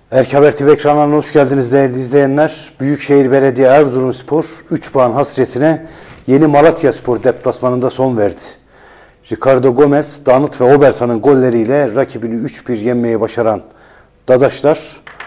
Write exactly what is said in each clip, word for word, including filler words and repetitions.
Erkam Haber T V ekranlarına hoş geldiniz değerli izleyenler. Büyükşehir Belediye Erzurumspor üç puan hasretine Yeni Malatyaspor deplasmanında son verdi. Ricardo Gomez, Danıt ve Obertan'ın golleriyle rakibini üç bir yenmeyi başaran Dadaşlar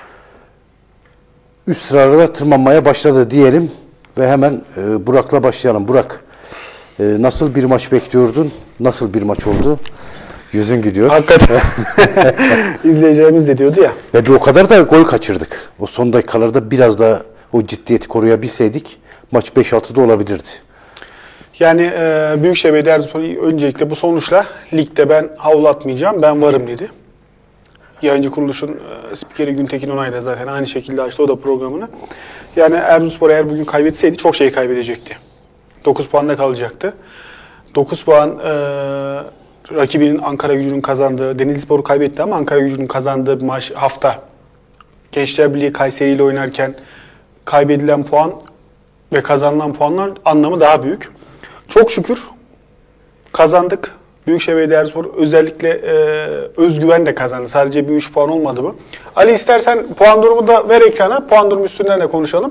üst sıralara tırmanmaya başladı diyelim ve hemen e, Burak'la başlayalım. Burak, e, nasıl bir maç bekliyordun? Nasıl bir maç oldu? Yüzün gidiyor. Hakikaten. İzleyicilerimiz de diyordu ya. Ve bir o kadar da gol kaçırdık. O son dakikalarda biraz da o ciddiyeti koruyabilseydik maç beş altıda olabilirdi. Yani e, Büyükşehir Belediye Erzurumspor öncelikle bu sonuçla ligde ben havlu atmayacağım, ben varım dedi. Yayıncı kuruluşun e, spikeri Güntekin Onay da zaten aynı şekilde açtı o da programını. Yani Erzurumspor eğer bugün kaybetseydi çok şey kaybedecekti. dokuz puanda kalacaktı. dokuz puan e, rakibinin Ankaragücü'nün kazandığı, Denizlispor'u kaybetti ama Ankaragücü'nün kazandığı maç hafta Gençler Birliği Kayseri ile oynarken kaybedilen puan ve kazanılan puanlar anlamı daha büyük. Çok şükür kazandık. Büyükşehir Belediye Erzurumspor özellikle e, özgüven de kazandı. Sadece bir üç puan olmadı bu. Ali istersen puan durumu da ver ekrana. Puan durumu üstünden de konuşalım.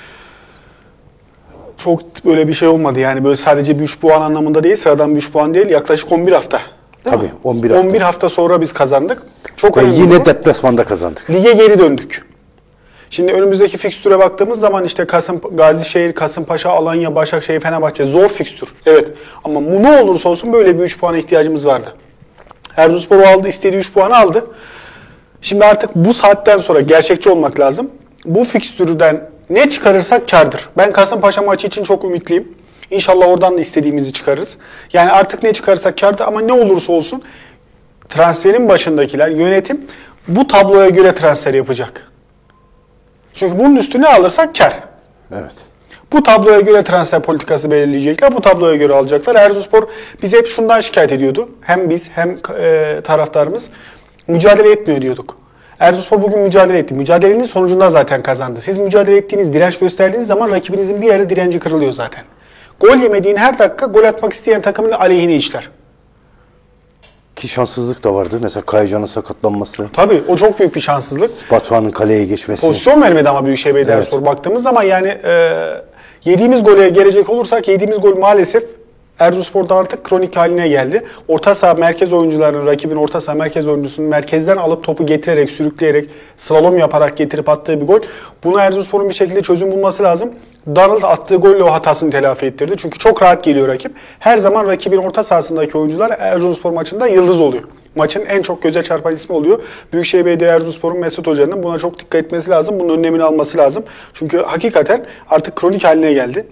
Çok böyle bir şey olmadı yani böyle sadece bir üç puan anlamında değil, sıradan bir üç puan değil, yaklaşık on bir hafta. Tabii on bir hafta. on bir hafta sonra biz kazandık. Çok ve yine bu. deplasmanda kazandık. Lige geri döndük. Şimdi önümüzdeki fikstüre baktığımız zaman işte Kasım, Gazişehir, Kasımpaşa, Alanya, Başakşehir, Fenerbahçe zor fikstür. Evet ama bu ne olursa olsun böyle bir üç puana ihtiyacımız vardı. Erzurumspor aldı, istediği üç puanı aldı. Şimdi artık bu saatten sonra gerçekçi olmak lazım. Bu fikstürden ne çıkarırsak kârdır. Ben Kasımpaşa maçı için çok ümitliyim. İnşallah oradan da istediğimizi çıkarırız. Yani artık ne çıkarırsak kârdır ama ne olursa olsun transferin başındakiler, yönetim bu tabloya göre transfer yapacak. Çünkü bunun üstüne alırsak kar. Evet. Bu tabloya göre transfer politikası belirleyecekler. Bu tabloya göre alacaklar. Erzurumspor bize hep şundan şikayet ediyordu. Hem biz hem e, taraftarımız mücadele etmiyor diyorduk. Erzurumspor bugün mücadele etti. Mücadelenin sonucunda zaten kazandı. Siz mücadele ettiğiniz, direnç gösterdiğiniz zaman rakibinizin bir yerde direnci kırılıyor zaten. Gol yemediğin her dakika gol atmak isteyen takımın aleyhine işler. Ki şanssızlık da vardı. Mesela Kayacan'ın sakatlanması. Tabii o çok büyük bir şanssızlık. Batuhan'ın kaleye geçmesi. Pozisyon vermedi ama Büyükşehir Belediye Erzurumspor evet. Baktığımız zaman yani e, yediğimiz gole gelecek olursak yediğimiz gol maalesef Erzurumspor'da artık kronik haline geldi. Orta saha merkez oyuncularının, rakibin orta saha merkez oyuncusunun merkezden alıp topu getirerek, sürükleyerek, slalom yaparak getirip attığı bir gol. Bunu Erzurumspor'un bir şekilde çözüm bulması lazım. Darnold attığı golle o hatasını telafi ettirdi. Çünkü çok rahat geliyor rakip. Her zaman rakibin orta sahasındaki oyuncular Erzurumspor maçında yıldız oluyor. Maçın en çok göze çarpan ismi oluyor. Büyükşehir Belediye Erzurumspor'un Mesut Hoca'nın buna çok dikkat etmesi lazım. Bunun önlemini alması lazım. Çünkü hakikaten artık kronik haline geldi.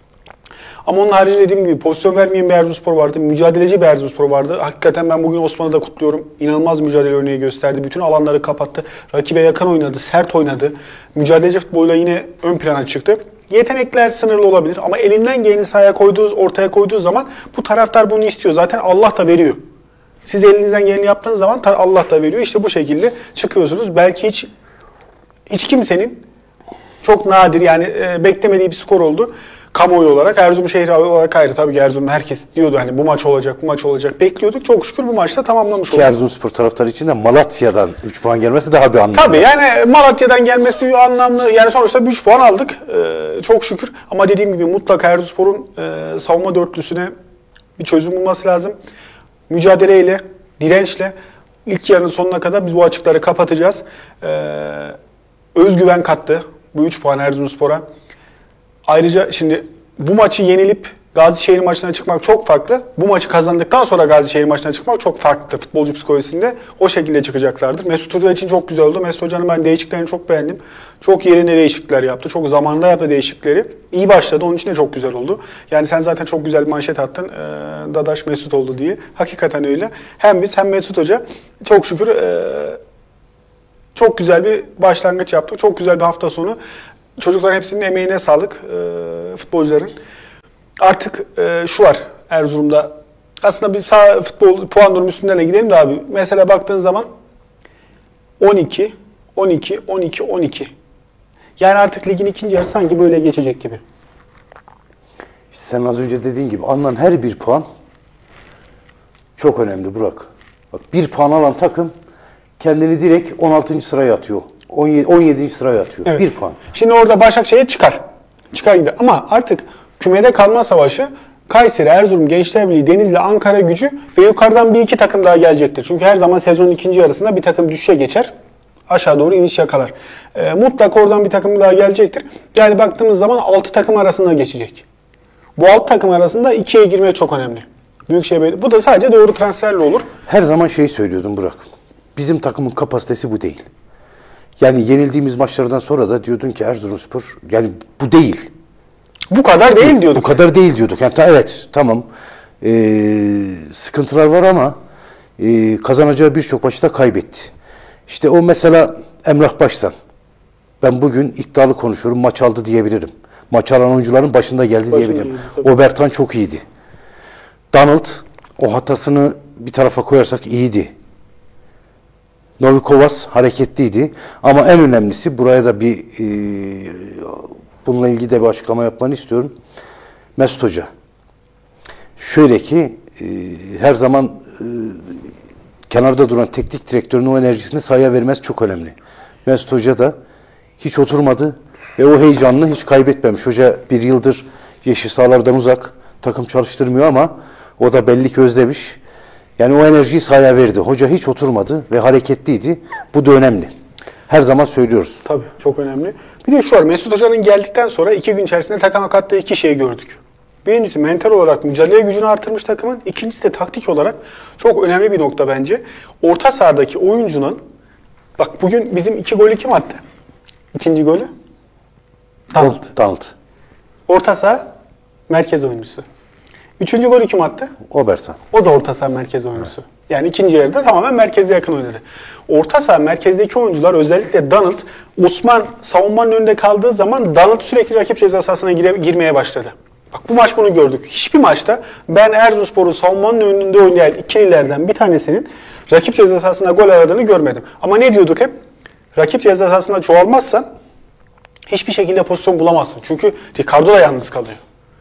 Ama onun haricinde dediğim gibi pozisyon vermeyen bir Erzurumspor vardı. Mücadeleci bir Erzurumspor vardı. Hakikaten ben bugün Osman'ı da kutluyorum. İnanılmaz mücadele örneği gösterdi. Bütün alanları kapattı. Rakibe yakın oynadı, sert oynadı. Mücadeleci futboluyla yine ön plana çıktı. Yetenekler sınırlı olabilir ama elinden geleni sahaya koyduğu, ortaya koyduğu zaman bu taraftar bunu istiyor. Zaten Allah da veriyor. Siz elinizden geleni yaptığınız zaman Allah da veriyor. İşte bu şekilde çıkıyorsunuz. Belki hiç hiç kimsenin çok nadir yani e, beklemediği bir skor oldu. Kamuoyu olarak, Erzurum şehri olarak ayrı. Tabii ki Erzurum'da herkes diyordu hani bu maç olacak, bu maç olacak. Bekliyorduk. Çok şükür bu maçta tamamlamış olduk. Erzurumspor taraftarı için de Malatya'dan üç puan gelmesi daha bir anlamlı. Tabii yani Malatya'dan gelmesi anlamlı. Yani sonuçta üç puan aldık. Ee, çok şükür. Ama dediğim gibi mutlaka Erzurumspor'un e, savunma dörtlüsüne bir çözüm bulması lazım. Mücadeleyle, dirençle ilk yarının sonuna kadar biz bu açıkları kapatacağız. Ee, özgüven kattı bu üç puan Erzurumspor'a. Ayrıca şimdi bu maçı yenilip Gazişehir maçına çıkmak çok farklı. Bu maçı kazandıktan sonra Gazişehir maçına çıkmak çok farklı futbolcu psikolojisinde. O şekilde çıkacaklardır. Mesut Hoca için çok güzel oldu. Mesut Hoca'nın ben değişikliklerini çok beğendim. Çok yerine değişiklikler yaptı. Çok zamanında yaptı değişiklikleri. İyi başladı. Onun için de çok güzel oldu. Yani sen zaten çok güzel bir manşet attın. Ee, Dadaş Mesut oldu diye. Hakikaten öyle. Hem biz hem Mesut Hoca çok şükür e, çok güzel bir başlangıç yaptık. Çok güzel bir hafta sonu. Çocukların hepsinin emeğine sağlık, e, futbolcuların. Artık e, şu var Erzurum'da. Aslında bir sağ futbol puan durumu üstünden de gidelim de abi. Mesela baktığın zaman on iki, on iki, on iki, on iki. Yani artık ligin ikinci yarısı sanki böyle geçecek gibi. İşte sen az önce dediğin gibi alınan her bir puan çok önemli Burak. Bak bir puan alan takım kendini direkt on altıncı sıraya atıyor. on yedi, on yedinci sıraya atıyor. Evet. bir puan. Şimdi orada Başakşehir çıkar. Çıkar gider. Ama artık kümede kalma savaşı Kayseri, Erzurum, Gençlerbirliği, Denizli, Ankara Gücü ve yukarıdan bir iki takım daha gelecektir. Çünkü her zaman sezonun ikinci yarısında bir takım düşüşe geçer. Aşağı doğru iniş yakalar. E, mutlaka oradan bir takım daha gelecektir. Yani baktığımız zaman altı takım arasında geçecek. Bu altı takım arasında ikiye girmek çok önemli. Büyükşehir Belediye. Bu da sadece doğru transferle olur. Her zaman şey söylüyordum Burak. Bizim takımın kapasitesi bu değil. Yani yenildiğimiz maçlardan sonra da diyordun ki Erzurumspor yani bu değil. Bu kadar değil diyorduk. Bu kadar değil diyorduk. Yani ta, evet tamam ee, sıkıntılar var ama ee, kazanacağı birçok maçı da kaybetti. İşte o mesela Emrah Başsan. Ben bugün iddialı konuşuyorum. Maç aldı diyebilirim. Maç alan oyuncuların başında geldi başında diyebilirim. Iyiydi, Obertan çok iyiydi. Donald o hatasını bir tarafa koyarsak iyiydi. Novikovas hareketliydi. Ama en önemlisi buraya da bir e, bununla ilgili de bir açıklama yapmanı istiyorum. Mesut Hoca. Şöyle ki e, her zaman e, kenarda duran teknik direktörün o enerjisini sahaya vermesi çok önemli. Mesut Hoca da hiç oturmadı ve o heyecanını hiç kaybetmemiş. Hoca bir yıldır yeşil sahalardan uzak, takım çalıştırmıyor ama o da belli ki özlemiş. Yani o enerjiyi sahaya verdi. Hoca hiç oturmadı ve hareketliydi. Bu da önemli. Her zaman söylüyoruz. Tabii çok önemli. Bir de şu var, Mesut Hoca'nın geldikten sonra iki gün içerisinde takıma kattığı iki şey gördük. Birincisi mental olarak mücadele gücünü artırmış takımın. İkincisi de taktik olarak çok önemli bir nokta bence. Orta sahadaki oyuncunun, bak bugün bizim iki golü kim attı? İkinci golü? Donald. Donald. Orta saha merkez oyuncusu. Üçüncü golü kim attı? Obertan. O da orta saha merkez oyuncusu. Evet. Yani ikinci yarıda tamamen merkeze yakın oynadı. Orta saha merkezdeki oyuncular özellikle Donald, Osman savunmanın önünde kaldığı zaman Donald sürekli rakip ceza sahasına gire, girmeye başladı. Bak bu maç bunu gördük. Hiçbir maçta ben Erzurumspor'un savunmanın önünde oynayan ikililerden bir tanesinin rakip ceza sahasına gol aradığını görmedim. Ama ne diyorduk hep? Rakip ceza sahasına çoğalmazsan hiçbir şekilde pozisyon bulamazsın. Çünkü Ricardo da yalnız kalıyor.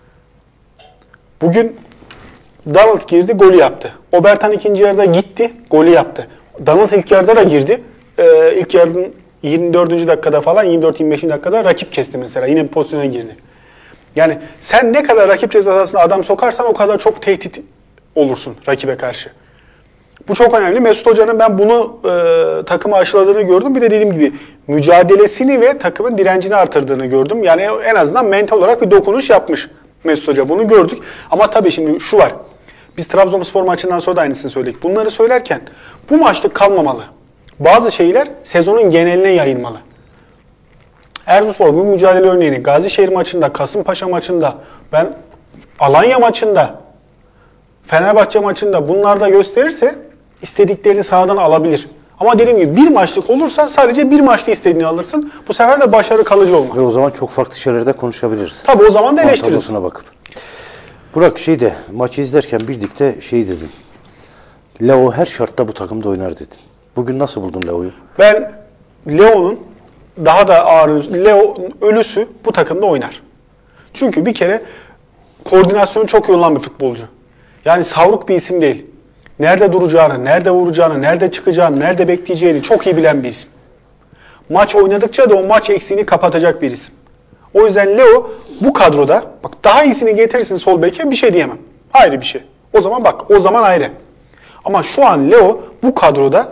Bugün Donald girdi, golü yaptı. Obertan ikinci yarıda gitti, golü yaptı. Donald ilk yarıda da girdi. Ee, ilk yarının yirmi dördüncü dakikada falan, yirmi dört yirmi beşinci dakikada rakip kesti mesela. Yine bir pozisyona girdi. Yani sen ne kadar rakip ceza sahasına adam sokarsan o kadar çok tehdit olursun rakibe karşı. Bu çok önemli. Mesut Hoca'nın ben bunu e, takıma aşıladığını gördüm. Bir de dediğim gibi mücadelesini ve takımın direncini artırdığını gördüm. Yani en azından mental olarak bir dokunuş yapmış Mesut Hoca. Bunu gördük. Ama tabii şimdi şu var. Biz Trabzonspor maçından sonra da aynısını söyledik. Bunları söylerken bu maçlık kalmamalı. Bazı şeyler sezonun geneline yayılmalı. Erzurumspor bu mücadele örneğini Gazişehir maçında, Kasımpaşa maçında, ben Alanya maçında, Fenerbahçe maçında bunlarda gösterirse istediklerini sahadan alabilir. Ama dediğim gibi bir maçlık olursa sadece bir maçta istediğini alırsın. Bu sefer de başarı kalıcı olmaz. Ve o zaman çok farklı şeylerde konuşabiliriz. Tabii o zaman da eleştiririz. bakıp. Burak şeyde maçı izlerken birlikte şey dedin. Leo her şartta bu takımda oynar dedin. Bugün nasıl buldun Leo'yu? Ben Leo'nun daha da ağır, Leo'nun ölüsü bu takımda oynar. Çünkü bir kere koordinasyonu çok iyi olan bir futbolcu. Yani savruk bir isim değil. Nerede duracağını, nerede vuracağını, nerede çıkacağını, nerede bekleyeceğini çok iyi bilen bir isim. Maç oynadıkça da o maç eksiğini kapatacak bir isim. O yüzden Leo bu kadroda, bak daha iyisini getirirsin sol beke bir şey diyemem. Ayrı bir şey. O zaman bak, o zaman ayrı. Ama şu an Leo bu kadroda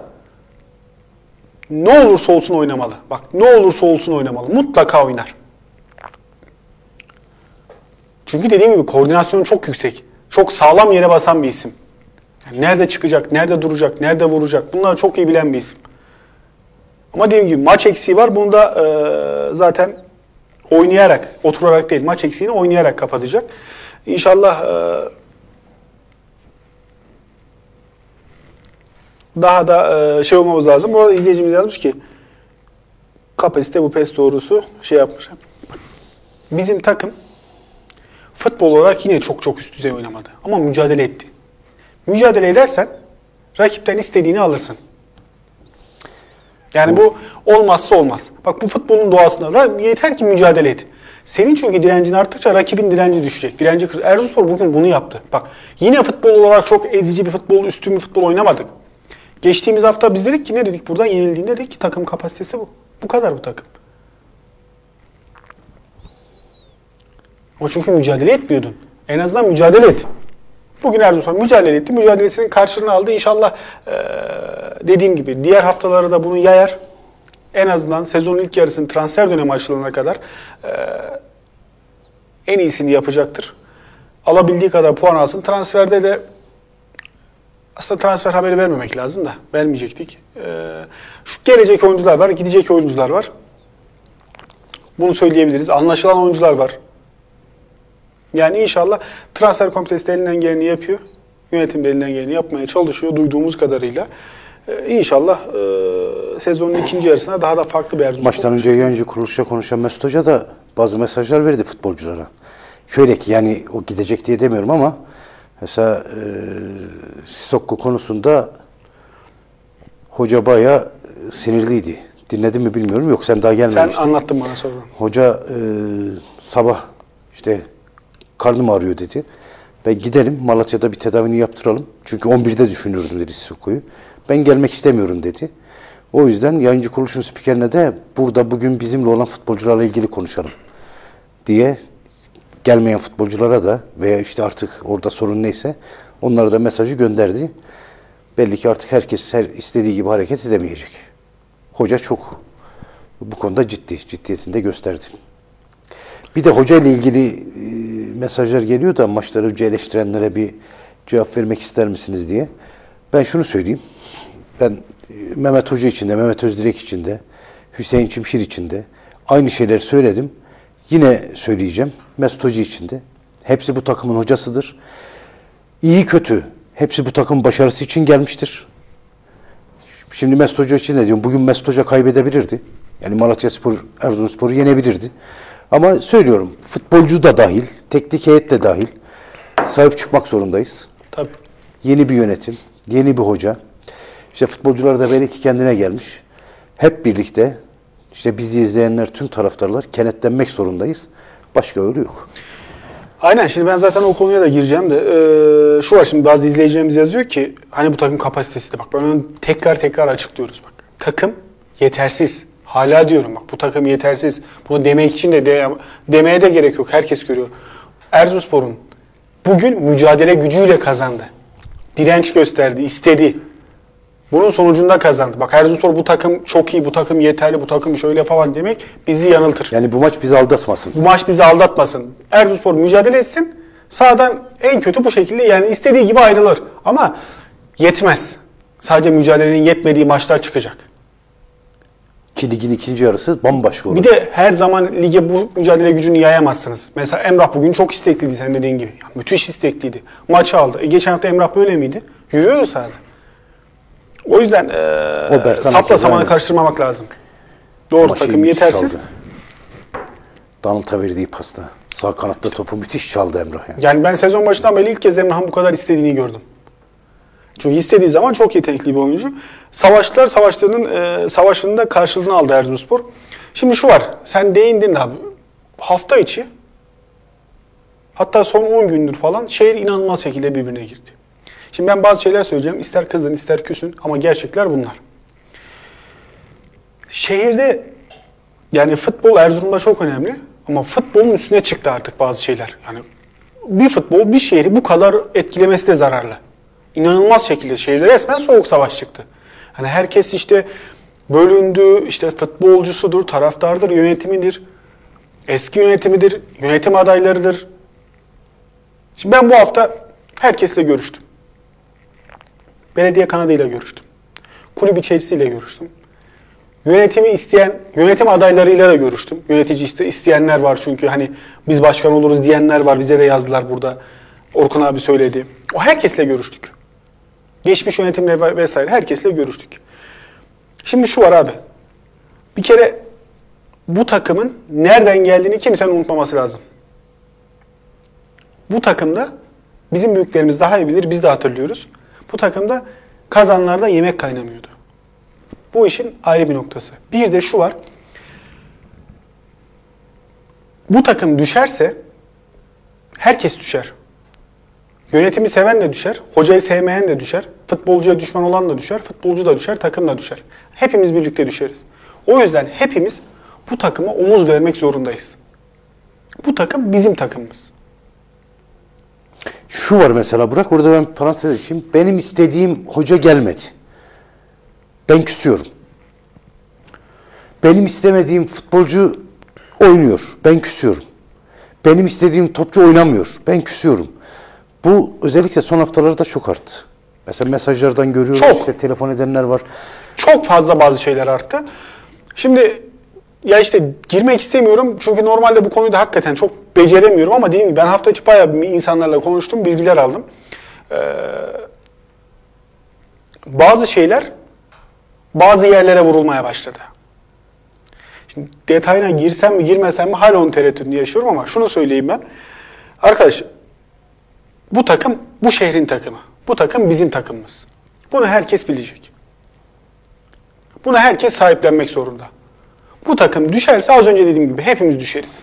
ne olursa olsun oynamalı. Bak ne olursa olsun oynamalı. Mutlaka oynar. Çünkü dediğim gibi koordinasyonu çok yüksek. Çok sağlam yere basan bir isim. Yani nerede çıkacak, nerede duracak, nerede vuracak bunları çok iyi bilen bir isim. Ama dediğim gibi maç eksiği var. Bunu da e, zaten oynayarak, oturarak değil, maç eksiğini oynayarak kapatacak. İnşallah e, daha da e, şey olmamız lazım. Bu arada izleyicimiz yazmış ki kapasite bu pes doğrusu şey yapmış. Bizim takım futbol olarak yine çok çok üst düzey oynamadı. Ama mücadele etti. Mücadele edersen rakipten istediğini alırsın. Yani bu olmazsa olmaz. Bak bu futbolun doğasında yeter ki mücadele et. Senin çünkü direncin arttıkça rakibin direnci düşecek. Direnci kır. Erzurumspor bugün bunu yaptı. Bak yine futbol olarak çok ezici bir futbol, üstün bir futbol oynamadık. Geçtiğimiz hafta biz dedik ki ne dedik? Buradan yenildiğinde dedik ki takım kapasitesi bu. Bu kadar bu takım. O çünkü mücadele etmiyordun. En azından mücadele et. Bugün Erzurumspor mücadele etti. Mücadelesinin karşılığını aldı. İnşallah ee, dediğim gibi diğer haftaları da bunu yayar. En azından sezonun ilk yarısının transfer dönemi açılana kadar ee, en iyisini yapacaktır. Alabildiği kadar puan alsın. Transferde de aslında transfer haberi vermemek lazım da vermeyecektik. Ee, şu gelecek oyuncular var, gidecek oyuncular var. Bunu söyleyebiliriz. Anlaşılan oyuncular var. Yani inşallah transfer komitesi de elinden geleni yapıyor. Yönetim de elinden geleni yapmaya çalışıyor duyduğumuz kadarıyla. Ee, inşallah e, sezonun ikinci yarısına daha da farklı bir Erzurumspor. Maçtan önce yayıncı kuruluşta konuşan Mesut Hoca da bazı mesajlar verdi futbolculara. Şöyle ki yani o gidecek diye demiyorum ama mesela e, Sissoko konusunda hoca bayağı sinirliydi. Dinledin mi bilmiyorum. Yok sen daha gelmemiştin. Sen anlattın bana sonra. Hoca e, sabah işte karnım ağrıyor dedi. Ben gidelim Malatya'da bir tedavini yaptıralım. Çünkü on birde düşünürdüm dedi Sissoko'yu. Ben gelmek istemiyorum dedi. O yüzden yayıncı kuruluşun spikerine de burada bugün bizimle olan futbolcularla ilgili konuşalım diye gelmeyen futbolculara da veya işte artık orada sorun neyse onlara da mesajı gönderdi. Belli ki artık herkes her istediği gibi hareket edemeyecek. Hoca çok bu konuda ciddi, ciddiyetini de gösterdi. Bir de hoca ile ilgili e, mesajlar geliyor da maçları önce eleştirenlere bir cevap vermek ister misiniz diye. Ben şunu söyleyeyim. Ben e, Mehmet Hoca için de, Mehmet Özdilek için de, Hüseyin Çimşir için de aynı şeyleri söyledim. Yine söyleyeceğim. Mesut Hoca için de. Hepsi bu takımın hocasıdır. İyi kötü. Hepsi bu takımın başarısı için gelmiştir. Şimdi Mesut Hoca için ne diyorum? Bugün Mesut Hoca kaybedebilirdi. Yani Malatyaspor, Erzurumspor'u yenebilirdi. Ama söylüyorum, futbolcu da dahil, teknik heyet de dahil sahip çıkmak zorundayız. Tabii. Yeni bir yönetim, yeni bir hoca. İşte futbolcular da belki kendine gelmiş. Hep birlikte işte bizi izleyenler, tüm taraftarlar kenetlenmek zorundayız. Başka yolu yok. Aynen. Şimdi ben zaten o konuya da gireceğim de ee, şu var, şimdi bazı izleyicilerimiz yazıyor ki hani bu takım kapasitesi de bak ben onu tekrar tekrar açıklıyoruz bak. Takım yetersiz. Hala diyorum bak bu takım yetersiz. Bunu demek için de, de demeye de gerek yok. Herkes görüyor. Erzurumspor'un bugün mücadele gücüyle kazandı. Direnç gösterdi, istedi. Bunun sonucunda kazandı. Bak Erzurumspor bu takım çok iyi, bu takım yeterli, bu takım şöyle falan demek bizi yanıltır. Yani bu maç bizi aldatmasın. Bu maç bizi aldatmasın. Erzurumspor mücadele etsin. Sağdan en kötü bu şekilde yani istediği gibi ayrılır. Ama yetmez. Sadece mücadelenin yetmediği maçlar çıkacak. Ki ligin ikinci yarısı bambaşka olur. Bir de her zaman lige bu mücadele gücünü yayamazsınız. Mesela Emrah bugün çok istekliydi sen dediğin gibi. Yani müthiş istekliydi. Maçı aldı. E geçen hafta Emrah böyle miydi? Yürüyordu sahada. O yüzden ee, sapla samanı karıştırmamak lazım. Doğru Ama takım şey yetersiz. Çaldı. Donald'a verdiği pasta. Sağ kanatta topu müthiş çaldı Emrah. Yani. yani ben sezon başından beri ilk kez Emrah'ın bu kadar istediğini gördüm. Çünkü istediği zaman çok yetenekli bir oyuncu. Savaştılar, savaşlarının e, savaşlarının da karşılığını aldı Erzurumspor. Şimdi şu var, sen değindin abi. Hafta içi, hatta son on gündür falan şehir inanılmaz şekilde birbirine girdi. Şimdi ben bazı şeyler söyleyeceğim. İster kızın, ister küsün ama gerçekler bunlar. Şehirde yani futbol Erzurum'da çok önemli ama futbolun üstüne çıktı artık bazı şeyler. Yani bir futbol bir şehri bu kadar etkilemesi de zararlı. İnanılmaz şekilde şehirde resmen soğuk savaş çıktı. Hani herkes işte bölündü, işte futbolcusudur, taraftardır, yönetimidir, eski yönetimidir, yönetim adaylarıdır. Şimdi ben bu hafta herkesle görüştüm. Belediye kanadıyla görüştüm. Kulüp içerisiyle görüştüm. Yönetimi isteyen, yönetim adaylarıyla da görüştüm. Yönetici iste, isteyenler var çünkü hani biz başkan oluruz diyenler var. Bize de yazdılar burada. Orkun abi söyledi. O herkesle görüştük. Geçmiş yönetimle vesaire herkesle görüştük. Şimdi şu var abi. Bir kere bu takımın nereden geldiğini kimsenin unutmaması lazım. Bu takımda bizim büyüklerimiz daha iyi bilir, biz de hatırlıyoruz. Bu takımda kazanlarda yemek kaynamıyordu. Bu işin ayrı bir noktası. Bir de şu var. Bu takım düşerse herkes düşer. Yönetimi seven de düşer, hocayı sevmeyen de düşer, futbolcuya düşman olan da düşer, futbolcu da düşer, takım da düşer. Hepimiz birlikte düşeriz. O yüzden hepimiz bu takıma omuz vermek zorundayız. Bu takım bizim takımımız. Şu var mesela Burak, orada ben parantez açayım. Benim istediğim hoca gelmedi. Ben küsüyorum. Benim istemediğim futbolcu oynuyor. Ben küsüyorum. Benim istediğim topçu oynamıyor. Ben küsüyorum. Bu özellikle son haftalarda çok arttı. Mesela mesajlardan görüyoruz, çok. işte telefon edenler var. Çok fazla bazı şeyler arttı. Şimdi ya işte girmek istemiyorum çünkü normalde bu konuyu da hakikaten çok beceremiyorum ama dediğim gibi ben hafta içi bayağı insanlarla konuştum, bilgiler aldım. Ee, bazı şeyler bazı yerlere vurulmaya başladı. Şimdi detayına girsem mi girmesem mi hala onun tereddütünü yaşıyorum ama şunu söyleyeyim ben. Arkadaş, bu takım bu şehrin takımı. Bu takım bizim takımımız. Bunu herkes bilecek. Bunu herkes sahiplenmek zorunda. Bu takım düşerse az önce dediğim gibi hepimiz düşeriz.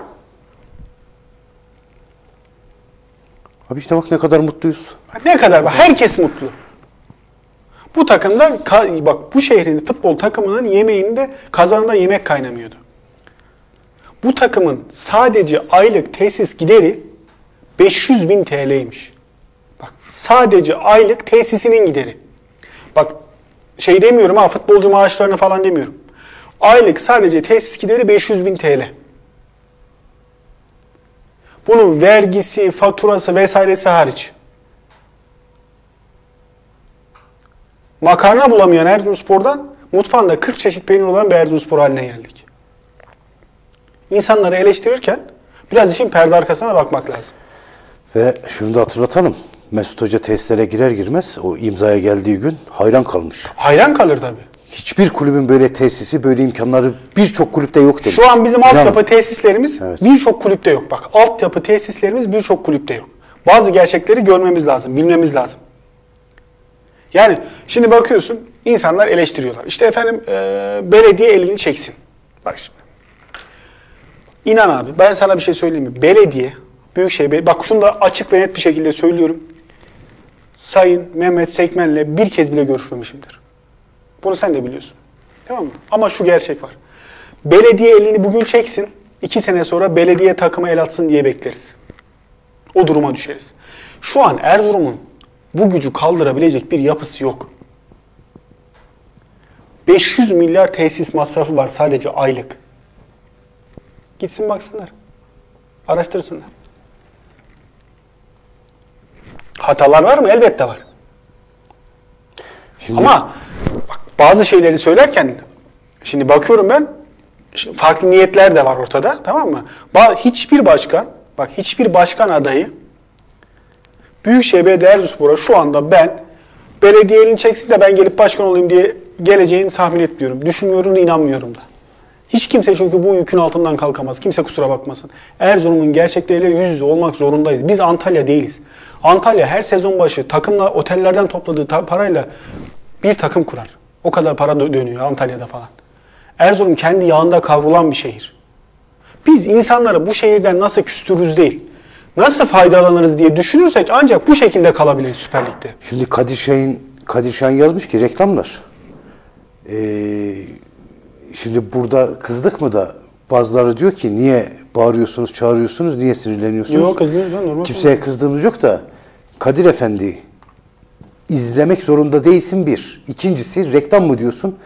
Abi işte bak ne kadar mutluyuz. Ne kadar bak, herkes mutlu. Bu takımda bak bu şehrin futbol takımının yemeğinde kazanında yemek kaynamıyordu. Bu takımın sadece aylık tesis gideri beş yüz bin T L'ymiş. Bak sadece aylık tesisinin gideri. Bak şey demiyorum ha, futbolcu maaşlarını falan demiyorum. Aylık sadece tesis gideri beş yüz bin T L. Bunun vergisi, faturası vesairesi hariç. Makarna bulamayan Erzurumspor'dan mutfağında kırk çeşit peynir olan bir Erzurumspor haline geldik. İnsanları eleştirirken biraz işin perde arkasına bakmak lazım. Ve şunu da hatırlatalım. Mesut Hoca testlere girer girmez o imzaya geldiği gün hayran kalmış. Hayran kalır tabii. Hiçbir kulübün böyle tesisi, böyle imkanları birçok kulüpte yok demiş. Şu an bizim Yani, altyapı tesislerimiz evet. birçok kulüpte yok. Bak altyapı tesislerimiz birçok kulüpte yok. Bazı gerçekleri görmemiz lazım, bilmemiz lazım. Yani şimdi bakıyorsun insanlar eleştiriyorlar. İşte efendim e, belediye elini çeksin. Bak şimdi. İnan abi ben sana bir şey söyleyeyim mi? Belediye, Büyükşehir, bak şunu da açık ve net bir şekilde söylüyorum. Sayın Mehmet Sekmen'le bir kez bile görüşmemişimdir. Bunu sen de biliyorsun. Tamam mı? Ama şu gerçek var. Belediye elini bugün çeksin, iki sene sonra belediye takımı el atsın diye bekleriz. O duruma düşeriz. Şu an Erzurum'un bu gücü kaldırabilecek bir yapısı yok. beş yüz milyar tesis masrafı var sadece aylık. Gitsin baksınlar. Araştırsınlar. Hatalar var mı? Elbette var. Şimdi, Ama bak, bazı şeyleri söylerken şimdi bakıyorum ben şimdi farklı niyetler de var ortada, tamam mı? Hiçbir başkan, bak hiçbir başkan adayı Büyükşehir Belediye Erzurumspor'a şu anda ben belediye elini çeksin de ben gelip başkan olayım diye geleceğini tahmin etmiyorum. Düşünmüyorum da inanmıyorum da. Hiç kimse çünkü bu yükün altından kalkamaz. Kimse kusura bakmasın. Erzurum'un gerçekleriyle yüz yüze olmak zorundayız. Biz Antalya değiliz. Antalya her sezon başı takımla otellerden topladığı ta parayla bir takım kurar. O kadar para dönüyor Antalya'da falan. Erzurum kendi yağında kavrulan bir şehir. Biz insanları bu şehirden nasıl küstürürüz değil, nasıl faydalanırız diye düşünürsek ancak bu şekilde kalabiliriz Süper Lig'de. Şimdi Kadir Şahin, Kadir Şahin yazmış ki reklamlar. Ee, şimdi burada kızdık mı da bazıları diyor ki niye bağırıyorsunuz, çağırıyorsunuz, niye sinirleniyorsunuz? Yok kızmıyoruz lan, normal. Kimseye kızdığımız yok da Kadir Efendi izlemek zorunda değilsin bir. İkincisi reklam mı diyorsun?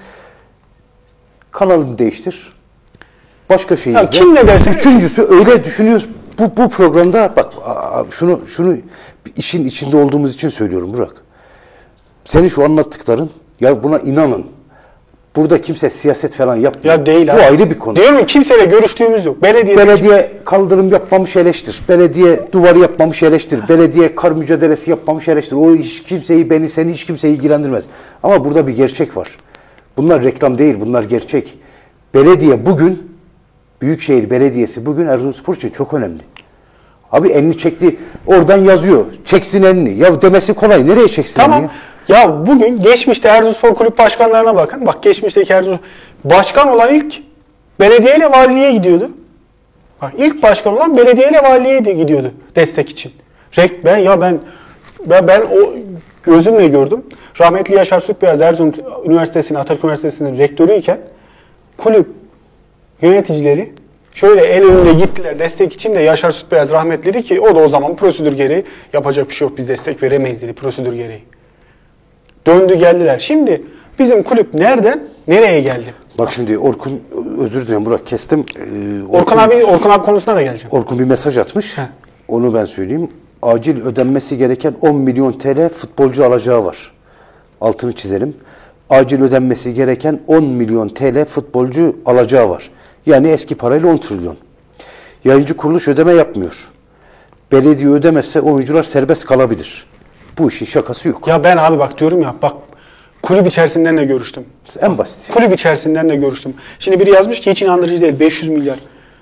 Kanalını değiştir. Başka şey ya izle. kim ne derse. Üçüncüsü öyle düşünüyoruz. Bu, bu programda bak şunu şunu işin içinde olduğumuz için söylüyorum Burak. Senin şu anlattıkların ya buna inanın. Burada kimse siyaset falan yapmıyor. Ya değil Bu abi. ayrı bir konu. Değil mi? Kimseyle görüştüğümüz yok. Belediye Belediye kaldırım yapmamış eleştir. Belediye duvarı yapmamış eleştir. Belediye kar mücadelesi yapmamış eleştir. O hiç kimseyi, beni, seni hiç kimseyi ilgilendirmez. Ama burada bir gerçek var. Bunlar reklam değil, bunlar gerçek. Belediye bugün, Büyükşehir Belediyesi bugün Erzurumspor için çok önemli. Abi elini çekti, oradan yazıyor. Çeksin elini. Ya demesi kolay. Nereye çeksin tamam. elini? Ya bugün geçmişte Erzurumspor kulüp başkanlarına bakın. Bak geçmişteki Erzurum başkan olan ilk belediyeyle valiliğe gidiyordu. Bak ilk başkan olan belediyeyle valiliğe de gidiyordu destek için. Rek ben ya ben ben, ben o gözümle gördüm. Rahmetli Yaşar Sütbeyaz Erzurum Üniversitesi'nin, Atatürk Üniversitesi'nin rektörüyken kulüp yöneticileri şöyle el önünde gittiler destek için de Yaşar Sütbeyaz rahmetli dedi ki o da o zaman prosedür gereği yapacak bir şey yok biz destek veremeyiz dedi prosedür gereği. Döndü geldiler. Şimdi bizim kulüp nereden nereye geldi? Bak şimdi Orkun, özür dilerim Burak kestim. Ee, Orkun, Orkun abi Orkun abi konusuna da geleceğim. Orkun bir mesaj atmış. Heh. Onu ben söyleyeyim. Acil ödenmesi gereken on milyon T L futbolcu alacağı var. Altını çizelim. Acil ödenmesi gereken on milyon T L futbolcu alacağı var. Yani eski parayla on trilyon. Yayıncı kuruluş ödeme yapmıyor. Belediye ödemezse oyuncular serbest kalabilir. Bu işin şakası yok. Ya ben abi bak diyorum ya bak kulüp içerisinden de görüştüm. En basit. Kulüp içerisinden de görüştüm. Şimdi biri yazmış ki hiç inandırıcı değil beş yüz milyar.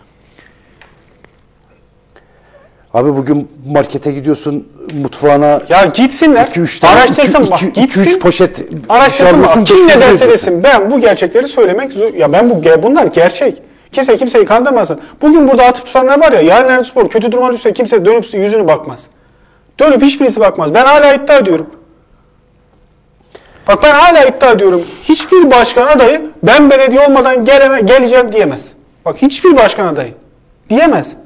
Abi bugün markete gidiyorsun mutfağına Ya gitsinler, iki üç tane, araştırsın iki, bak, iki, gitsin, iki üç poşet araştırsın alıyorsun, bak, kim ne beş yüz derse ödüyorsun. desin, ben bu gerçekleri söylemek, zor- ya ben bu bunlar gerçek. Kimse kimseyi kandırmasın. Bugün burada atıp tutanlar var ya, yarın Erzurumspor kötü duruma düşse kimse dönüp yüzünü bakmaz. Dönüp hiçbirisi bakmaz. Ben hala iddia ediyorum. Bak ben hala iddia ediyorum. Hiçbir başkan adayı ben belediye olmadan geleme, geleceğim diyemez. Bak hiçbir başkan adayı diyemez.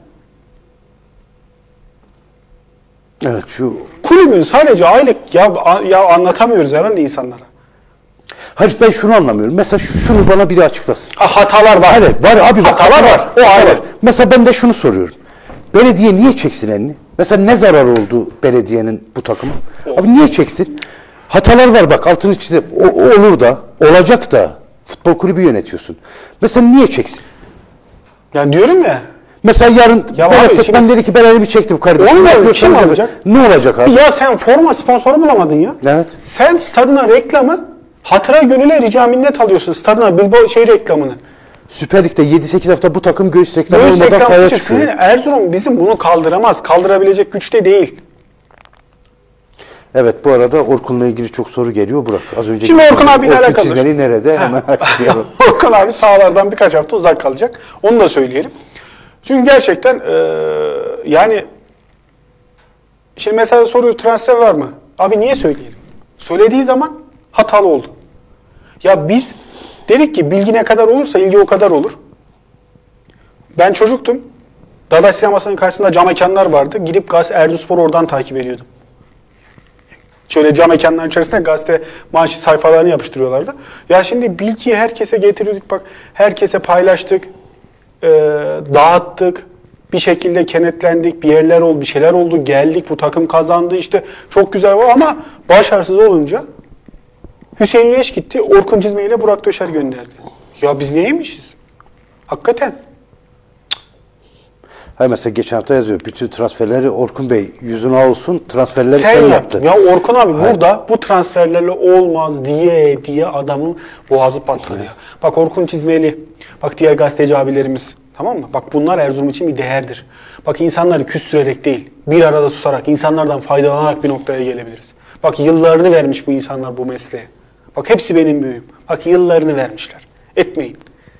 Evet şu. Kulübün sadece aylık ya, ya anlatamıyoruz herhalde insanlara. Hayır ben şunu anlamıyorum. Mesela şu- şunu bana biri açıklasın. Ha, hatalar var. Evet var abi. bak, Hatalar var. O ayrı. Mesela ben de şunu soruyorum. Belediye niye çeksin elini? Mesela ne zarar oldu belediyenin bu takıma? Abi niye çeksin? Hatalar var bak altını çizip o, o olur da olacak da futbol kulübü yönetiyorsun. Mesela niye çeksin? Yani diyorum ya. Mesela yarın Ya ben abi ben şimdi- dedi ki ben elimi çektim kardeşim. Onu Ne da yapıyorsanız kim yapın. alacak? Ne olacak abi? Ya sen forma sponsoru bulamadın ya. Evet. Sen stadına reklamı hatıra gönüle rica minnet alıyorsun. Stadına Bilbao şey reklamını. Süper Lig'de yedi sekiz hafta bu takım göğüs reklamı Göğüs olmadan sahaya reklamı çıkıyor. sizin Erzurum bizim bunu kaldıramaz. Kaldırabilecek güçte değil. Evet bu arada Orkun'la ilgili çok soru geliyor Burak. Az önce Şimdi Orkun abiyle Orkun alakalı. çizmeli nerede? Hemen açıklayalım. Orkun abi sahalardan birkaç hafta uzak kalacak. Onu da söyleyelim. Çünkü gerçekten eee, yani şimdi mesela soruyor transfer var mı? Abi niye söyleyelim? Söylediği zaman hatalı oldu. Ya biz dedik ki bilgi ne kadar olursa ilgi o kadar olur. Ben çocuktum. Dadaş sinemasının karşısında cam mekanlar vardı. Gidip gazete Erzurumspor oradan takip ediyordum. Şöyle cam mekanların içerisinde gazete manşet sayfalarını yapıştırıyorlardı. Ya şimdi bilgiyi herkese getiriyorduk bak. Herkese paylaştık. E, dağıttık. Bir şekilde kenetlendik. Bir yerler oldu, bir şeyler oldu. Geldik, bu takım kazandı işte. Çok güzel var ama başarısız olunca Hüseyin Üleş gitti. Orkun Cizme ile Burak Döşer gönderdi. Ya biz neymişiz? Hakikaten. Hayır mesela geçen hafta yazıyor. Bütün transferleri Orkun Bey yüzüne olsun. Transferleri Sen, sen, yaptın. yaptın. Ya Orkun abi burada bu transferlerle olmaz diye diye adamın boğazı patladı ya. Bak Orkun Çizmeli, bak diğer gazeteci abilerimiz, tamam mı? Bak bunlar Erzurum için bir değerdir. Bak insanları küstürerek değil, bir arada tutarak, insanlardan faydalanarak bir noktaya gelebiliriz. Bak yıllarını vermiş bu insanlar bu mesleğe. Bak hepsi benim büyüğüm. Bak yıllarını vermişler. Etmeyin.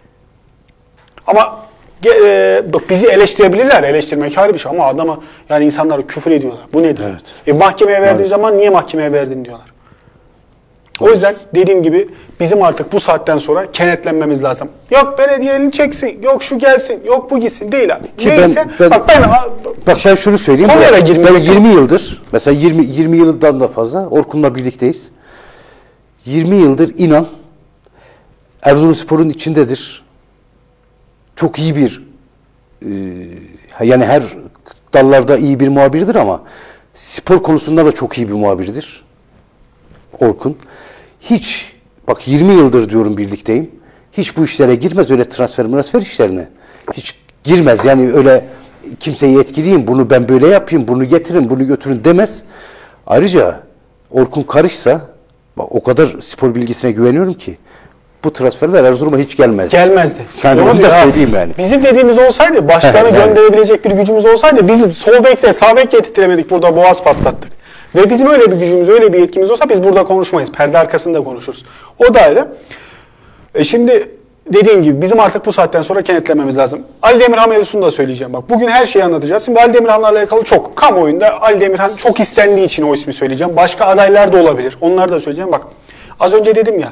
Ama e, bak bizi eleştirebilirler. Eleştirmek ayrı bir şey ama adama yani insanlar küfür ediyorlar. Bu nedir? Evet. E, mahkemeye verdiğin Evet. zaman niye mahkemeye verdin diyorlar. O yüzden dediğim gibi bizim artık bu saatten sonra kenetlenmemiz lazım. Yok belediye elini çeksin, yok şu gelsin, yok bu gitsin değil abi. Ki Neyse ben- ben- bak ben Bak ben şunu söyleyeyim. Konuya Ben, girmeye- ben yirmi yıldır mesela yirmi yirmi yıldan da fazla Orkun'la birlikteyiz. yirmi yıldır inan Erzurumspor'un içindedir. Çok iyi bir e, yani her dallarda iyi bir muhabirdir ama spor konusunda da çok iyi bir muhabirdir. Orkun. Hiç bak yirmi yıldır diyorum birlikteyim. Hiç bu işlere girmez öyle transfer transfer işlerine. Hiç girmez yani öyle kimseyi etkileyeyim, bunu ben böyle yapayım, bunu getirin, bunu götürün demez. Ayrıca Orkun karışsa bak o kadar spor bilgisine güveniyorum ki bu transferler Erzurum'a hiç gelmez. gelmezdi. Yani Doğru onu diyor da ha. söyleyeyim yani. Bizim dediğimiz olsaydı, başkanı Yani. gönderebilecek bir gücümüz olsaydı, biz sol bekle sağ bek getirtemedik, burada boğaz patlattık. Ve bizim öyle bir gücümüz, öyle bir yetkimiz olsa biz burada konuşmayız. Perde arkasında konuşuruz. O da ayrı. E şimdi dediğim gibi bizim artık bu saatten sonra kenetlememiz lazım. Ali Demirhan mevzusunu da söyleyeceğim. Bak bugün her şeyi anlatacağız. Şimdi Ali Demirhan'la alakalı çok kamuoyunda Ali Demirhan çok istendiği için o ismi söyleyeceğim. Başka adaylar da olabilir. Onları da söyleyeceğim. Bak az önce dedim ya.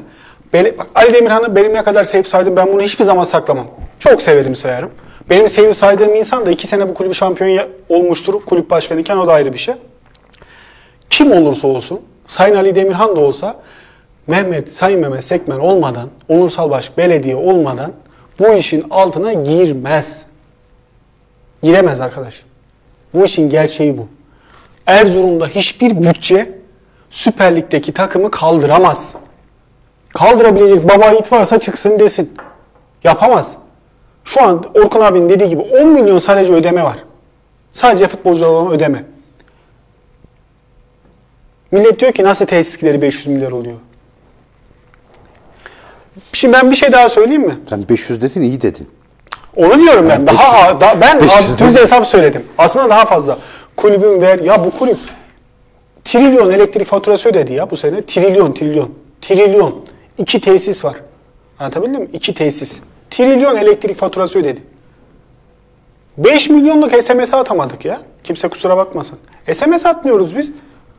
Bak, Ali Demirhan'ı benim ne kadar sevip saydım, ben bunu hiçbir zaman saklamam. Çok severim, sayarım. Benim sevip saydığım insan da iki sene bu kulübü şampiyon olmuştur kulüp başkanıyken, o da ayrı bir şey. Kim olursa olsun, Sayın Ali Demirhan da olsa, Mehmet, Sayın Mehmet Sekmen olmadan, onursal başkan, belediye olmadan bu işin altına girmez. Giremez arkadaş. Bu işin gerçeği bu. Erzurum'da hiçbir bütçe Süper Lig'deki takımı kaldıramaz. Kaldırabilecek baba yiğit varsa çıksın desin. Yapamaz. Şu an Orkun abinin dediği gibi on milyon sadece ödeme var. Sadece futbolcular olan ödeme. Millet diyor ki nasıl tesisleri beş yüz milyar oluyor? Şimdi ben bir şey daha söyleyeyim mi? Sen beş yüz dedin, iyi dedin. Onu diyorum ben. beş yüz, daha, daha ben düz düz hesap söyledim. Aslında daha fazla. Kulübün ver ya bu kulüp trilyon elektrik faturası ödedi ya bu sene. Trilyon, trilyon. Trilyon. İki tesis var. Anlatabildim mi? İki tesis. Trilyon elektrik faturası ödedi. beş milyonluk S M S atamadık ya. Kimse kusura bakmasın. S M S atmıyoruz biz.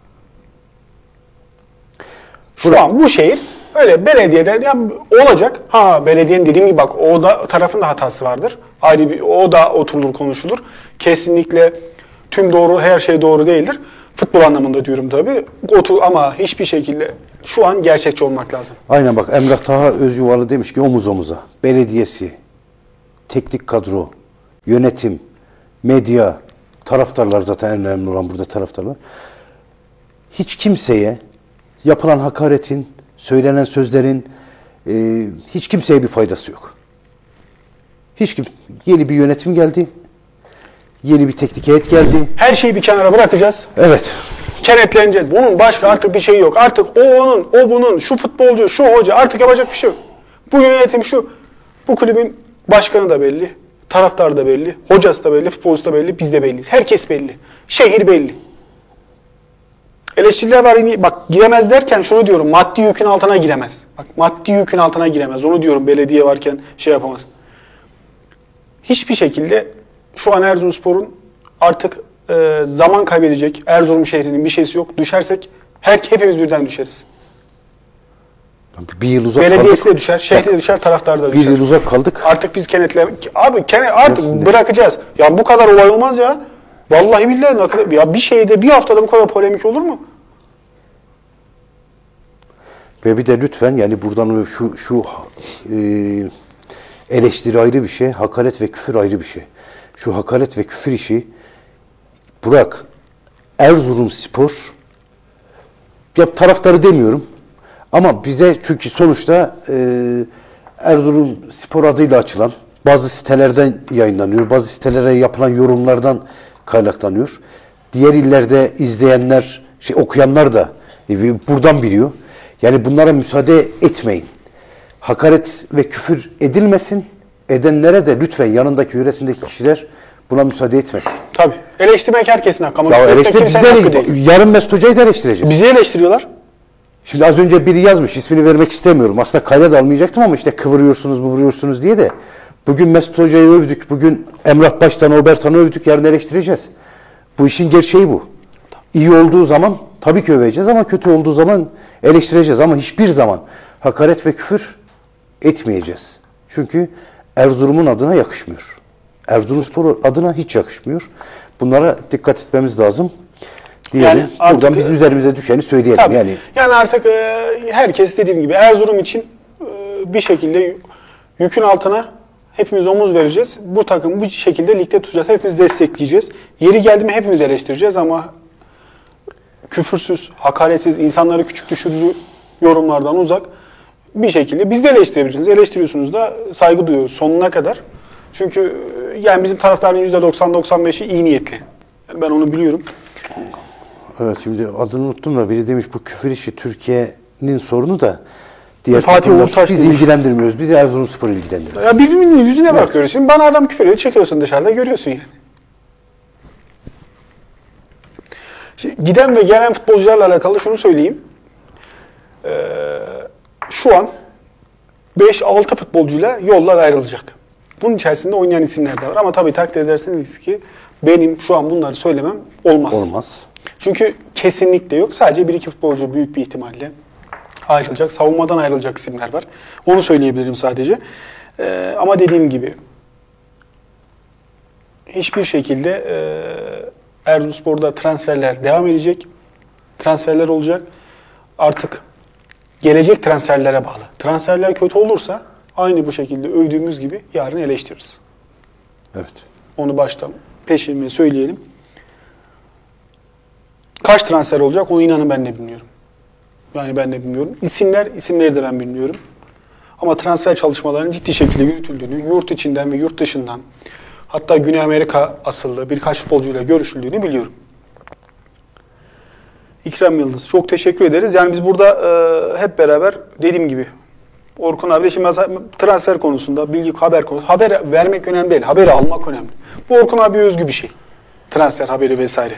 Şu Bırak. an bu şehir öyle belediyede ya olacak. Ha, belediyenin dediğim gibi bak, o da tarafın da hatası vardır. Ayrı bir, o da oturulur, konuşulur. Kesinlikle tüm doğru, her şey doğru değildir. Futbol anlamında diyorum tabii. Otur, ama hiçbir şekilde şu an gerçekçi olmak lazım. Aynen bak, Emrah Taha Özyuvalı demiş ki omuz omuza. Belediyesi, teknik kadro, yönetim, medya, taraftarlar, zaten en önemli olan burada taraftarlar. Hiç kimseye yapılan hakaretin, söylenen sözlerin e, hiç kimseye bir faydası yok. Hiç kim, yeni bir yönetim geldi. Yeni bir teknik heyet geldi. Her şeyi bir kenara bırakacağız. Evet. Kenetleneceğiz. Bunun başka artık bir şey yok. Artık o onun, o bunun, şu futbolcu, şu hoca, artık yapacak bir şey yok. Bu yönetim şu. Bu kulübün başkanı da belli, taraftarı da belli, hocası da belli, futbolcusu da belli, biz de belliyiz. Herkes belli. Şehir belli. Eleştiriler var. Bak, giremez derken şunu diyorum. Maddi yükün altına giremez. Bak, maddi yükün altına giremez. Onu diyorum, belediye varken şey yapamaz. Hiçbir şekilde şu an Erzurumspor'un artık e, zaman kaybedecek, Erzurum şehrinin bir şeysi yok. Düşersek her, hepimiz birden düşeriz. Bir yıl uzak Belediyesi kaldık. de düşer, şehri de düşer, taraftar da düşer. Bir yıl uzak kaldık. Artık biz kenetle... Abi kene, artık Yok, bırakacağız. Ya bu kadar olay olmaz ya. Vallahi billahi. Ya bir şehirde bir haftada bu kadar polemik olur mu? Ve bir de lütfen, yani buradan şu şu e, eleştiri ayrı bir şey, hakaret ve küfür ayrı bir şey. Şu hakaret ve küfür işi, Burak, Erzurumspor, ya taraftarı demiyorum ama bize, çünkü sonuçta e, Erzurumspor adıyla açılan, bazı sitelerden yayınlanıyor, bazı sitelere yapılan yorumlardan kaynaklanıyor. Diğer illerde izleyenler, şey okuyanlar da e, buradan biliyor. Yani bunlara müsaade etmeyin. Hakaret ve küfür edilmesin. Edenlere de lütfen yanındaki, yöresindeki kişiler buna müsaade etmesin. Tabii. Eleştirmek herkesin hakkı. Ama ya eleştir, biz de, yarın Mesut Hoca'yı da eleştireceğiz. Bizi eleştiriyorlar. Şimdi az önce biri yazmış, ismini vermek istemiyorum. Aslında kayda da almayacaktım ama işte kıvırıyorsunuz, vuruyorsunuz diye de. Bugün Mesut Hoca'yı övdük, bugün Emrah Baştan'ı, Obertan'ı övdük, yarın eleştireceğiz. Bu işin gerçeği bu. İyi olduğu zaman tabii ki öveceğiz ama kötü olduğu zaman eleştireceğiz. Ama hiçbir zaman hakaret ve küfür etmeyeceğiz. Çünkü Erzurum'un adına yakışmıyor. Erzurumspor adına hiç yakışmıyor. Bunlara dikkat etmemiz lazım. Diyelim. Yani artık, buradan biz üzerimize düşeni söyleyelim. Tabii. Yani yani artık e, herkes dediğim gibi Erzurum için e, bir şekilde yükün altına hepimiz omuz vereceğiz. Bu takımı bu şekilde ligde tutacağız. Hepimiz destekleyeceğiz. Yeri geldi mi hepimiz eleştireceğiz ama küfürsüz, hakaretsiz, insanları küçük düşürücü yorumlardan uzak bir şekilde biz de eleştirebilirsiniz. Eleştiriyorsunuz da saygı duyuyoruz sonuna kadar. Çünkü yani bizim taraftarın yüzde doksan doksan beşi iyi niyetli. Yani ben onu biliyorum. Evet, şimdi adını unuttum da biri demiş bu küfür işi Türkiye'nin sorunu da diğer Fatih Uğurtaş biz demiş. ilgilendirmiyoruz. Bizi Erzurumspor ilgilendiriyor. Ya birbirimizin yüzüne evet. bakıyoruz. Şimdi bana adam küfür ediyor, çıkıyorsun dışarıda görüyorsun yani. Şimdi giden ve gelen futbolcularla alakalı şunu söyleyeyim. Ee, şu an beş altı futbolcuyla yollar ayrılacak. Bunun içerisinde oynayan isimler de var. Ama tabii takdir edersiniz ki benim şu an bunları söylemem olmaz. Olmaz. Çünkü kesinlikle yok. Sadece bir iki futbolcu büyük bir ihtimalle ayrılacak. Savunmadan ayrılacak isimler var. Onu söyleyebilirim sadece. Ee, ama dediğim gibi hiçbir şekilde e, Erzurumspor'da transferler devam edecek. Transferler olacak. Artık gelecek transferlere bağlı. Transferler kötü olursa aynı bu şekilde övdüğümüz gibi yarın eleştiririz. Evet. Onu baştan peşinme söyleyelim. Kaç transfer olacak onu inanın ben de bilmiyorum. Yani ben de bilmiyorum. İsimler, isimleri de ben bilmiyorum. Ama transfer çalışmalarının ciddi şekilde yürütüldüğünü, yurt içinden ve yurt dışından, hatta Güney Amerika asıllı birkaç futbolcuyla görüşüldüğünü biliyorum. İkram Yıldız, çok teşekkür ederiz. Yani biz burada e, hep beraber dediğim gibi Orkun abi de şimdi transfer konusunda, bilgi, haber konusunda, haber vermek önemli değil, haberi almak önemli. Bu Orkun abiye özgü bir şey. Transfer haberi vesaire.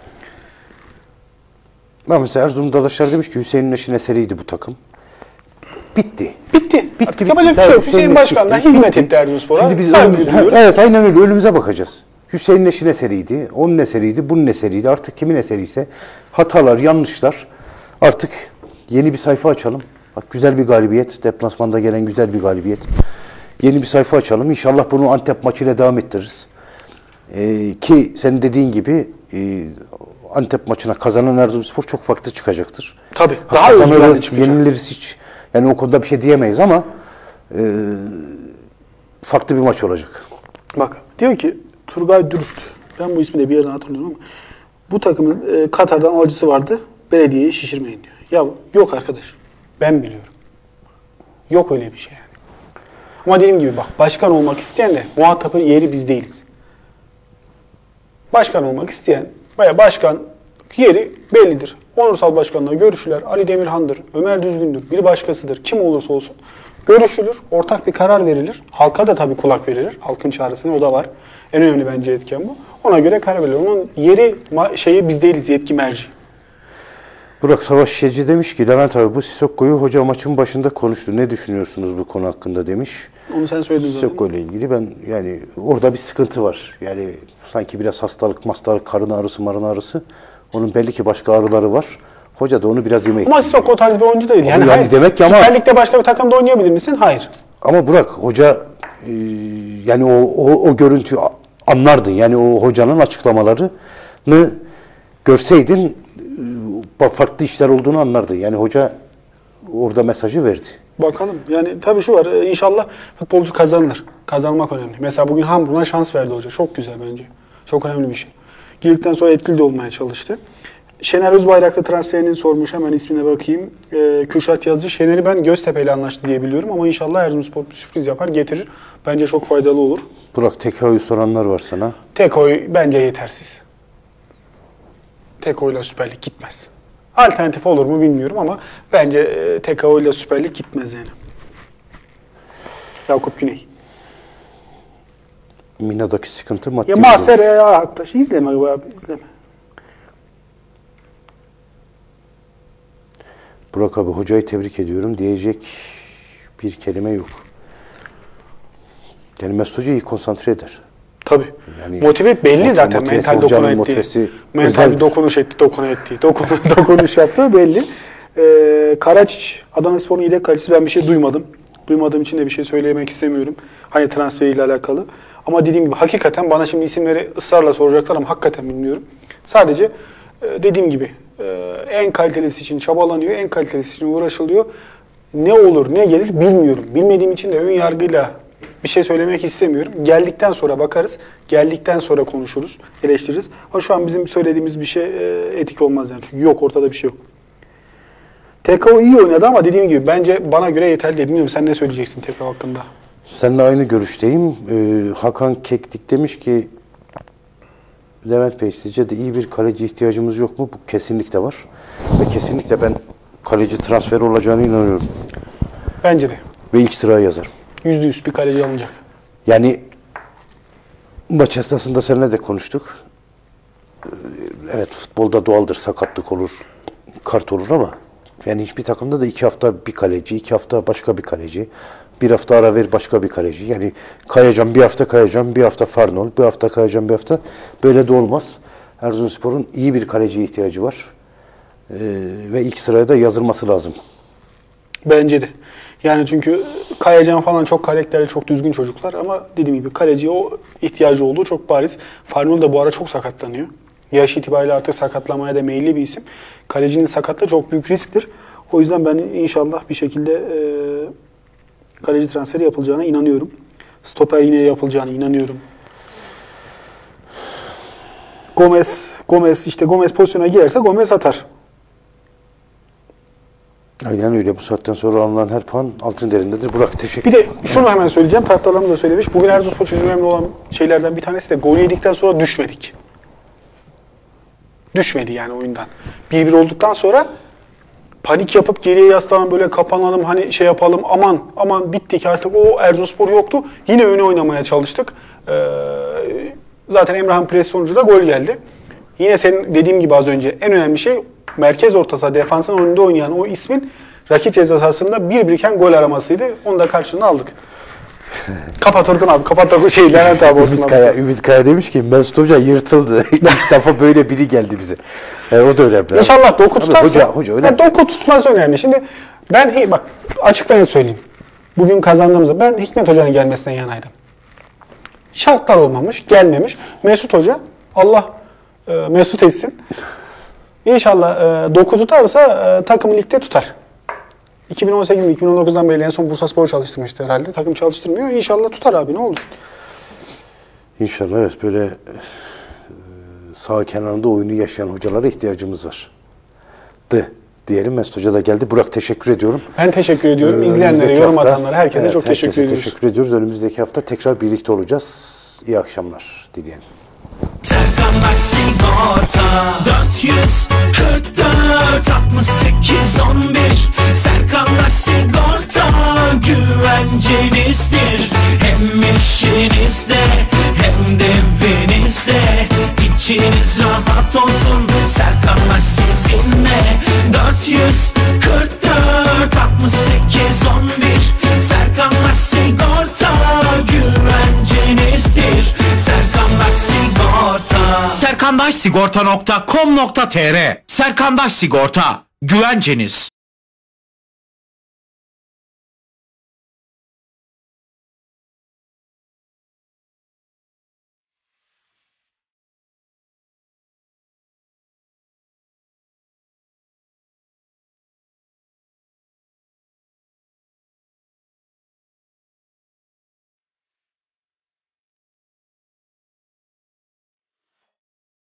Ama mesela Erzurum Dalaşlar demiş ki Hüseyin Neşin eseriydi bu takım. Bitti. Bitti. Bitti. Bitti. Yapacak bir şey yok. Hüseyin Başkan'dan hizmet etti Erzurumspor'a. Şimdi biz Saygı önümüze, duyuyoruz. evet aynen öyle. Önümüze bakacağız. Hüseyin Neşin eseriydi. Onun eseriydi. Bunun eseriydi. Artık kimin eseriyse hatalar, yanlışlar. Artık yeni bir sayfa açalım. Bak güzel bir galibiyet. Deplasmanda gelen güzel bir galibiyet. Yeni bir sayfa açalım. İnşallah bunu Antep maçıyla devam ettiririz. Ee, ki senin dediğin gibi e, Antep maçına kazanan Erzurumspor çok farklı çıkacaktır. Tabii. Ha, Daha özgüvenli kazanırız, çıkacak. yeniliriz hiç. Yani o konuda bir şey diyemeyiz ama e, farklı bir maç olacak. Bak diyor ki Turgay Dürüst. Ben bu ismi de bir yerden hatırlıyorum ama bu takımın e, Katar'dan alıcısı vardı. Belediyeyi şişirmeyin diyor. Ya yok arkadaş. Ben biliyorum. Yok öyle bir şey yani. Ama dediğim gibi bak başkan olmak isteyen de muhatabın yeri biz değiliz. Başkan olmak isteyen veya başkan yeri bellidir. Onursal başkanla görüşürler. Ali Demirhan'dır, Ömer Düzgün'dür, bir başkasıdır. Kim olursa olsun görüşülür. Ortak bir karar verilir. Halka da tabii kulak verilir. Halkın çağrısına o da var. En önemli bence etken bu. Ona göre karar verilir. Onun yeri şeyi biz değiliz. Yetki merci. Burak Savaş Şişeci demiş ki Levent abi bu Sissokko'yu hoca maçın başında konuştu. Ne düşünüyorsunuz bu konu hakkında demiş. Onu sen söyledin zaten. Sissokko ile ilgili ben yani orada bir sıkıntı var. Yani sanki biraz hastalık, hastalık, karın ağrısı, marın ağrısı. Onun belli ki başka ağrıları var. Hoca da onu biraz yemeği. Ama Sissoko tarz bir oyuncu değil. Yani, yani hayır. demek ki ama Süper Lig'de başka bir takımda oynayabilir misin? Hayır. Ama Burak hoca e, yani o, o o görüntüyü anlardın. Yani o hocanın açıklamalarını görseydin e, farklı işler olduğunu anlardın. Yani hoca orada mesajı verdi. Bakalım. Yani tabii şu var. İnşallah futbolcu kazanır. Kazanmak önemli. Mesela bugün Hamburg'a şans verdi hoca. Çok güzel bence. Çok önemli bir şey. Girdikten sonra etkili de olmaya çalıştı. Şener Özbayraklı transferini sormuş. Hemen ismine bakayım. Ee, Kürşat Yazıcı. Şener'i ben Göztepe ile anlaştı diye biliyorum ama inşallah Erzurumspor bir sürpriz yapar, getirir. Bence çok faydalı olur. Burak Teko'yu soranlar var sana. Teko bence yetersiz. Teko ile Süper Lig gitmez. Alternatif olur mu bilmiyorum ama bence e, Teko ile Süper Lig gitmez yani. Yakup Güney. Mina'daki sıkıntı maddi. Ya Mahser ya Aktaş izleme abi izleme. Burak abi hocayı tebrik ediyorum diyecek bir kelime yok. Yani Mesut Hoca iyi konsantre eder. Tabii. Yani motive belli zaten motivesi, mental hocanın dokunu ettiği. motivesi Mental özeldir. bir dokunuş etti, dokunu ettiği. Dokun, dokunuş yaptığı belli. Ee, Karaçiç, Adanaspor'un yedek kalecisi ben bir şey duymadım. Duymadığım için de bir şey söylemek istemiyorum. Hani transferiyle alakalı. Ama dediğim gibi hakikaten bana şimdi isimleri ısrarla soracaklar ama hakikaten bilmiyorum. Sadece e, dediğim gibi e, en kalitelisi için çabalanıyor, en kalitelisi için uğraşılıyor. Ne olur, ne gelir bilmiyorum. Bilmediğim için de ön yargıyla bir şey söylemek istemiyorum. Geldikten sonra bakarız. Geldikten sonra konuşuruz, eleştiririz. Ama şu an bizim söylediğimiz bir şey e, etik olmaz yani. Çünkü yok, ortada bir şey yok. T K O iyi oynadı ama dediğim gibi bence bana göre yeterli değil. Bilmiyorum sen ne söyleyeceksin T K O hakkında? Seninle aynı görüşteyim. Ee, Hakan Keklik demiş ki Levent Bey sizce de iyi bir kaleci ihtiyacımız yok mu? Bu kesinlikle var. Ve kesinlikle ben kaleci transferi olacağına inanıyorum. Bence de. Ve ilk sıraya yazarım. Yüzde yüz bir kaleci alınacak. Yani maç esnasında seninle de konuştuk. Evet futbolda doğaldır, sakatlık olur, kart olur ama yani hiçbir takımda da iki hafta bir kaleci, iki hafta başka bir kaleci, bir hafta ara ver başka bir kaleci. Yani kayacağım bir hafta kayacağım, bir hafta Farnol, bir hafta kayacağım bir hafta. Böyle de olmaz. Erzurumspor'un iyi bir kaleciye ihtiyacı var. Ee, ve ilk sıraya da yazılması lazım. Bence de. Yani çünkü Kayacan falan çok karakterli, çok düzgün çocuklar ama dediğim gibi kaleciye o ihtiyacı olduğu çok bariz. Farnol da bu ara çok sakatlanıyor. Yaş itibariyle artık sakatlamaya da meyilli bir isim. Kalecinin sakatlığı çok büyük risktir. O yüzden ben inşallah bir şekilde e, kaleci transferi yapılacağına inanıyorum. Stoper yine yapılacağına inanıyorum. Gomez, Gomez işte Gomez pozisyona girerse Gomez atar. Aynen öyle. Bu saatten sonra alınan her puan altın derindedir. Burak teşekkür Bir de şunu hemen söyleyeceğim. Taraftarlarımız da söylemiş. Bugün Erzurumspor için önemli olan şeylerden bir tanesi de gol yedikten sonra düşmedik. Düşmedi yani oyundan. bir bir olduktan sonra panik yapıp geriye yaslanan böyle kapanalım hani şey yapalım aman aman bittik artık o Erzurumspor yoktu. Yine öne oynamaya çalıştık. Ee, zaten Emrah'ın pres sonucu da gol geldi. Yine senin dediğim gibi az önce en önemli şey merkez orta saha defansın önünde oynayan o ismin rakip ceza sahasında bir biriken gol aramasıydı. Onu da karşılığında aldık. Kapat Orkun abi. Kapat Orkun şey Levent abi. Ümit Kaya, Ümit Kaya demiş ki Mesut Hoca yırtıldı. İlk defa böyle biri geldi bize. Yani o da önemli. İnşallah doku tutarsa. Hoca, hoca önemli. Yani doku tutmaz önemli. Şimdi ben hey, bak açık ben söyleyeyim. Bugün kazandığımızda ben Hikmet Hoca'nın gelmesinden yanaydım. Şartlar olmamış, gelmemiş. Mesut Hoca Allah e, mesut etsin. İnşallah e, doku tutarsa e, takımı ligde tutar. iki bin on sekiz mi iki bin on dokuzdan beri en son Bursaspor çalıştırmıştı herhalde. Takım çalıştırmıyor. İnşallah tutar abi ne olur. İnşallah evet böyle e, sağ kenarında oyunu yaşayan hocalara ihtiyacımız var. Dı diyelim. Mesut Hoca da geldi. Burak teşekkür ediyorum. Ben teşekkür ediyorum. Ee, İzleyenlere, yorum hafta, atanlara herkese evet, çok teşekkür herkese ediyoruz. teşekkür ediyoruz. Önümüzdeki hafta tekrar birlikte olacağız. İyi akşamlar dileyelim. Serkanbaş sigorta dört yüz kırk dört altmış sekiz on bir Serkanbaş sigorta güvencenizdir. Hem işinizde hem de evinizde İçiniz rahat olsun Serkanbaş sizinle. Dört yüz kırk dört altmış sekiz on bir Serkanbaş sigorta güvencenizdir. Serkanbaş sigorta serkanbaş sigorta nokta com nokta tr Serkanbaş sigorta güvenceniz.